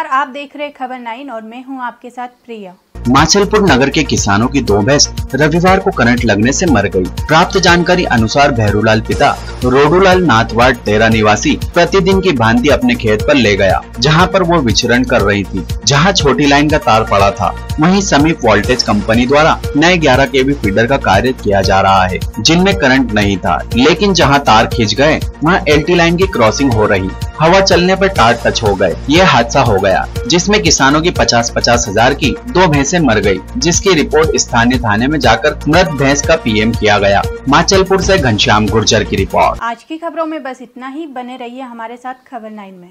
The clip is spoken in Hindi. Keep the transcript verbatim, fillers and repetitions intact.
नमस्कार, आप देख रहे खबर नाइन और मैं हूं आपके साथ प्रिया। माचलपुर नगर के किसानों की दो भैंस रविवार को करंट लगने से मर गई। प्राप्त जानकारी अनुसार भैरूलाल पिता रोडूलाल नाथ वार्ड तेरह निवासी प्रतिदिन की भांति अपने खेत पर ले गया, जहां पर वो विचरण कर रही थी। जहां छोटी लाइन का तार पड़ा था, वहीं समीप वोल्टेज कंपनी द्वारा नए ग्यारह केवी फीडर का कार्य किया जा रहा है, जिनमें करंट नहीं था। लेकिन जहां तार खिंच गए, वहां एलटी लाइन की क्रॉसिंग हो रही, हवा चलने पर तार टच हो गए। ये हादसा हो गया, जिसमें किसानों की पचास पचास हजार की दो भैंसें मर गई, जिसकी रिपोर्ट स्थानीय थाने में जाकर मृत भैंस का पीएम किया गया। माचलपुर से घनश्याम गुर्जर की रिपोर्ट। आज की खबरों में बस इतना ही। बने रहिए हमारे साथ खबर नाइन में।